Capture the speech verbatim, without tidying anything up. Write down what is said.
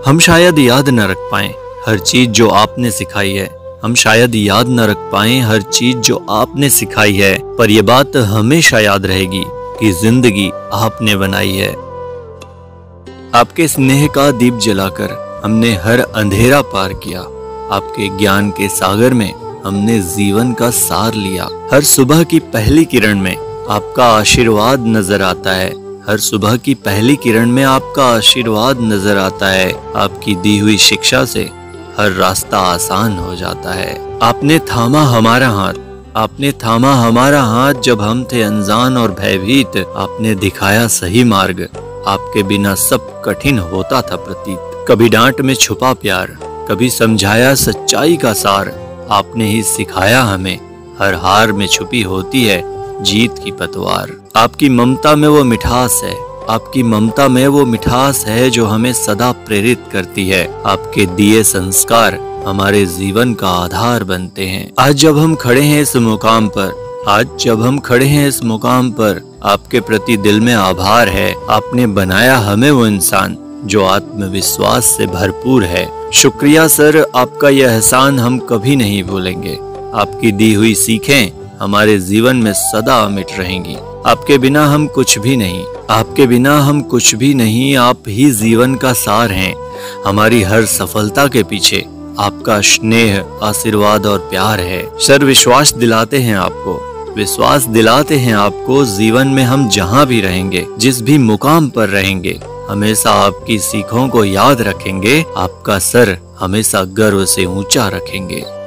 हम शायद याद न रख पाएं हर चीज जो आपने सिखाई है, हम शायद याद न रख पाएं हर चीज जो आपने सिखाई है, पर यह बात हमेशा याद रहेगी कि जिंदगी आपने बनाई है। आपके स्नेह का दीप जलाकर हमने हर अंधेरा पार किया, आपके ज्ञान के सागर में हमने जीवन का सार लिया। हर सुबह की पहली किरण में आपका आशीर्वाद नजर आता है, हर सुबह की पहली किरण में आपका आशीर्वाद नजर आता है। आपकी दी हुई शिक्षा से हर रास्ता आसान हो जाता है। आपने थामा हमारा हाथ, आपने थामा हमारा हाथ जब हम थे अनजान और भयभीत। आपने दिखाया सही मार्ग, आपके बिना सब कठिन होता था प्रतीत। कभी डांट में छुपा प्यार, कभी समझाया सच्चाई का सार। आपने ही सिखाया हमें हर हार में छुपी होती है जीत की पतवार। आपकी ममता में वो मिठास है, आपकी ममता में वो मिठास है जो हमें सदा प्रेरित करती है। आपके दिए संस्कार हमारे जीवन का आधार बनते हैं। आज जब हम खड़े हैं इस मुकाम पर, आज जब हम खड़े हैं इस मुकाम पर, आपके प्रति दिल में आभार है। आपने बनाया हमें वो इंसान जो आत्मविश्वास से भरपूर है। शुक्रिया सर, आपका यह एहसान हम कभी नहीं भूलेंगे। आपकी दी हुई सीखें हमारे जीवन में सदा अमिट रहेंगी। आपके बिना हम कुछ भी नहीं, आपके बिना हम कुछ भी नहीं। आप ही जीवन का सार हैं। हमारी हर सफलता के पीछे आपका स्नेह, आशीर्वाद और प्यार है। सर, विश्वास दिलाते हैं आपको, विश्वास दिलाते हैं आपको जीवन में हम जहां भी रहेंगे, जिस भी मुकाम पर रहेंगे, हमेशा आपकी सीखों को याद रखेंगे। आपका सर हमेशा गर्व से ऊंचा रखेंगे।